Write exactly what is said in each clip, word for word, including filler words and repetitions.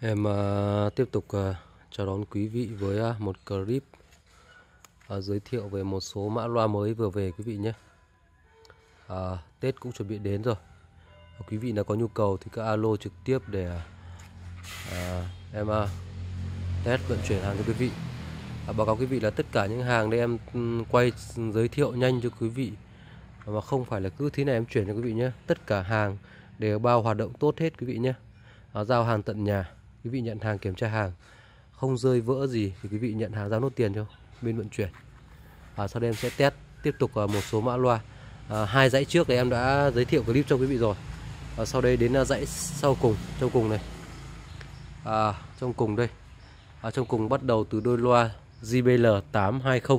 Em uh, tiếp tục uh, chào đón quý vị với uh, một clip uh, giới thiệu về một số mã loa mới vừa về quý vị nhé. uh, Tết cũng chuẩn bị đến rồi. uh, Quý vị nào có nhu cầu thì cứ alo trực tiếp để uh, em uh, test vận chuyển hàng cho quý vị. uh, Báo cáo quý vị là tất cả những hàng đây em um, quay giới thiệu nhanh cho quý vị, mà không phải là cứ thế này em chuyển cho quý vị nhé. Tất cả hàng đều bao hoạt động tốt hết quý vị nhé. uh, Giao hàng tận nhà, quý vị nhận hàng kiểm tra hàng không rơi vỡ gì thì quý vị nhận hàng giao nốt tiền cho bên vận chuyển. À, sau đây em sẽ test tiếp tục uh, một số mã loa. À, hai dãy trước thì em đã giới thiệu clip cho quý vị rồi. À, sau đây đến uh, dãy sau cùng, trong cùng này. À, trong cùng đây. À, trong cùng bắt đầu từ đôi loa J B L tám hai không.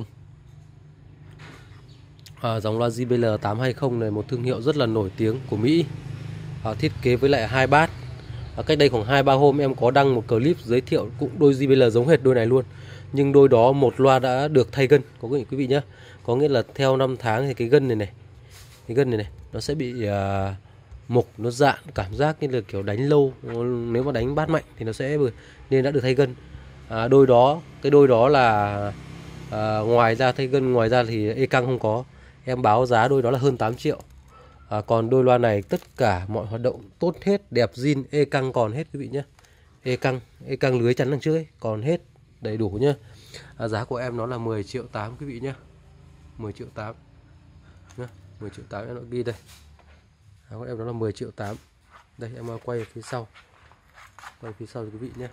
À, dòng loa J B L tám hai không này một thương hiệu rất là nổi tiếng của Mỹ. À, thiết kế với lại hai bát. À, cách đây khoảng hai ba hôm em có đăng một clip giới thiệu cũng đôi J B L giống hệt đôi này luôn. Nhưng đôi đó một loa đã được thay gân, có quý vị nhé. Có nghĩa là theo năm tháng thì cái gân này này, cái gân này này nó sẽ bị à, mục, nó dạn, cảm giác như là kiểu đánh lâu, nếu mà đánh bát mạnh thì nó sẽ nên đã được thay gân. À, đôi đó, cái đôi đó là à, ngoài ra thay gân, ngoài ra thì e căng không có. Em báo giá đôi đó là hơn tám triệu. À, còn đôi loa này tất cả mọi hoạt động tốt hết, đẹp zin, e căng còn hết quý vị nhé. E căng, e căng lưới chắn đằng trước ấy, còn hết đầy đủ nhá. À, giá của em nó là mười triệu tám quý vị nhé. mười triệu tám nhá, mười triệu tám em đã ghi đây. Giá của em nó là mười triệu tám. Đây em quay phía sau. Quay phía sau cho quý vị nhé.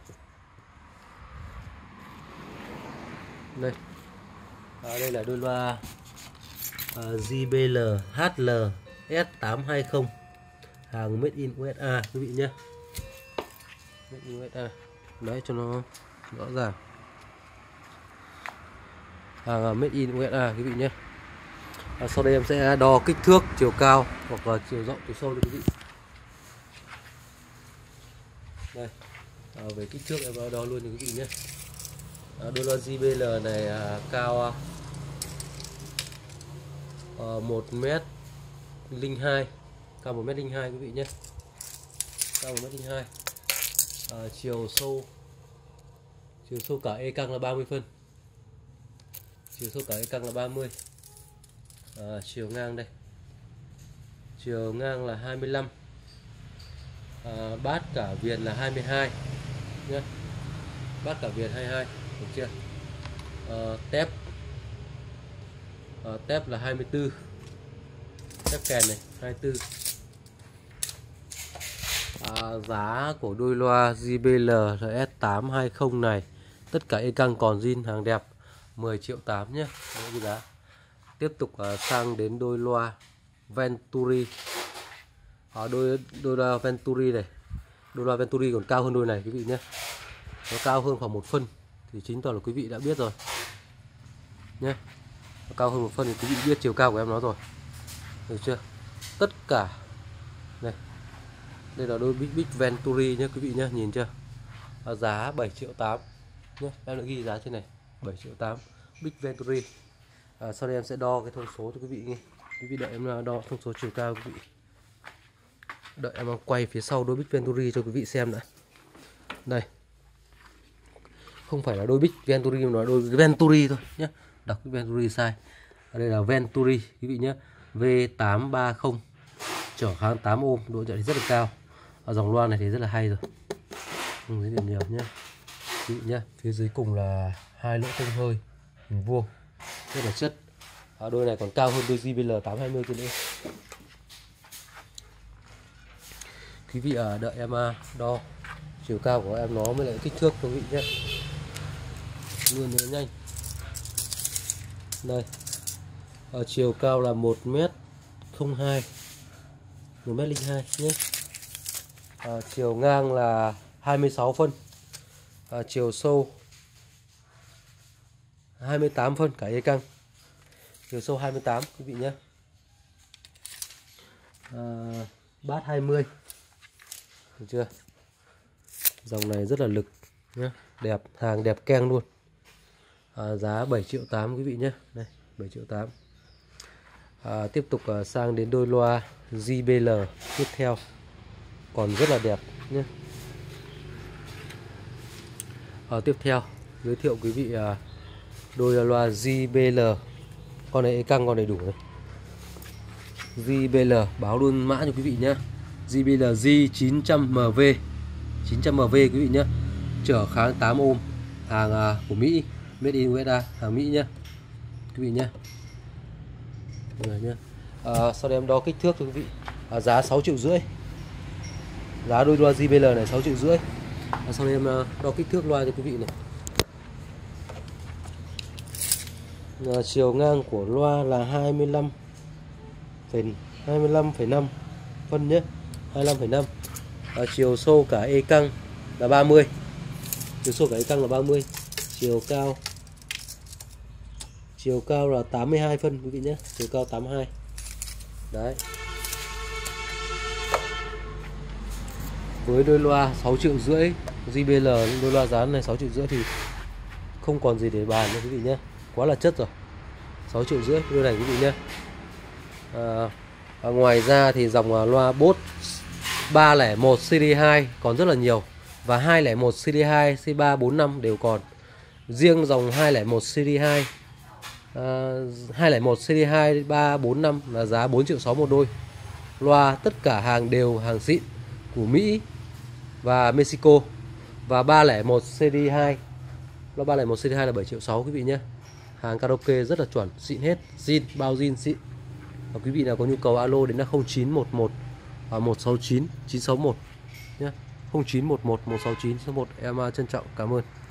Đây. À, đây là đôi loa uh, J B L H L S tám hai không, hàng made in u ét a quý vị nhé. Made in u ét a. Đấy cho nó rõ ràng. Hàng made in u ét a quý vị nhé. À, sau đây em sẽ đo kích thước, chiều cao hoặc là chiều rộng, chiều sâu cho quý vị. Đây. À, về kích thước em đo luôn cho quý vị nhé. À, đôi loa J B L này à, cao à, một mét linh hai, cao một mét linh hai quý vị nhé. Cao một mét linh hai. À, chiều sâu chiều sâu cả e căng là ba mươi phân. Chiều sâu cả e căng là ba mươi. À, chiều ngang đây. Chiều ngang là hai mươi lăm. À, bát cả viền là hai mươi hai nhé. Bát cả viền hai mươi hai, được chưa? À, tép à, tép là hai mươi tư. Tép kèn này hai mươi tư. À, giá của đôi loa J B L R S tám hai không này tất cả e căng còn zin, hàng đẹp, mười triệu tám nhé. Đấy cái giá. Tiếp tục uh, sang đến đôi loa Venturi. À, đôi đôi loa Venturi này, đôi loa Venturi còn cao hơn đôi này quý vị nhé. Nó cao hơn khoảng một phân thì chính tỏ là quý vị đã biết rồi nhé. Nó cao hơn một phân thì quý vị biết chiều cao của em nó rồi, được chưa? Tất cả này, đây là đôi Big Big Venturi nhé quý vị nhé, nhìn chưa? À, giá bảy triệu tám nhé, em đã ghi giá trên này, bảy triệu tám Big Venturi. À, sau đây em sẽ đo cái thông số cho quý vị nghe. Quý vị đợi em đo thông số chiều cao quý vị. Đợi em quay phía sau đôi Big Venturi cho quý vị xem đã. Đây. Không phải là đôi Big Venturi mà là đôi Venturi thôi nhé. Đọc cái Venturi sai. Ở đây là Venturi quý vị nhé. V tám ba không, trở kháng tám ohm, độ chạy rất là cao. Ở dòng loa này thì rất là hay rồi. Không giới điểm nhiều nhé. Quý vị nhé. Phía dưới cùng là hai lỗ thông hơi hình vuông, rất là chất. À, đôi này còn cao hơn đôi J B L tám hai mươi kia nữa. Quý vị à, đợi em đo chiều cao của em nó mới lại kích thước quý vị nhé. Luôn nhớ nhanh. Đây. Ở chiều cao là một mét không hai, một mét linh hai nhé. À, chiều ngang là hai mươi sáu phân. À, chiều sâu hai mươi tám phân cả e căng. Chiều sâu hai mươi tám quý vị nhé. À, bát hai mươi. Được chưa? Dòng này rất là lực nhé, đẹp, hàng đẹp keng luôn. À, giá bảy triệu tám quý vị nhé. Đây, bảy triệu tám. À, tiếp tục à, sang đến đôi loa J B L tiếp theo, còn rất là đẹp nhé. À, tiếp theo giới thiệu quý vị à, đôi loa gi bê lờ. Con này căng, con này đủ này. gi bê lờ báo luôn mã cho quý vị nhé. gi bê lờ G chín trăm M V, chín trăm M V quý vị nhé. Trở kháng tám ohm, hàng à, của Mỹ, made in u ét a, hàng Mỹ nhé quý vị nhé. Rồi nhé. À, sau đây em đo kích thước cho quý vị. À, giá sáu triệu rưỡi. Giá đôi loa gi bê lờ này sáu triệu rưỡi. À, sau đây em đo kích thước loa cho quý vị này. À, chiều ngang của loa là hai mươi lăm phẩy năm phân nhé, hai mươi lăm phẩy năm. À, chiều sâu cả e căng là ba mươi. Chiều sâu cả e căng là ba mươi. Chiều cao Chiều cao là tám mươi hai phân quý vị nhé, chiều cao tám mươi hai. Đấy. Với đôi loa sáu triệu rưỡi gi bê lờ, đôi loa giá này sáu triệu rưỡi thì không còn gì để bàn nữa quý vị nhé. Quá là chất rồi. sáu triệu rưỡi đôi này quý vị nhé. À, à, ngoài ra thì dòng loa Bose ba không một series hai còn rất là nhiều, và hai không một series hai, C ba bốn năm đều còn. Riêng dòng hai không một series hai, à, hai không một series hai ba bốn năm là giá bốn triệu sáu một đôi. Loa tất cả hàng đều hàng xịn của Mỹ và Mexico. Và ba không một series hai, loa ba không một series hai là bảy triệu sáu quý vị nhé. Hàng karaoke rất là chuẩn, xịn hết, zin, bao zin xịn. Và quý vị nào có nhu cầu alo đến là không chín một một một sáu chín chín sáu một nhé. không chín một một một sáu chín chín sáu một. Em trân trọng cảm ơn.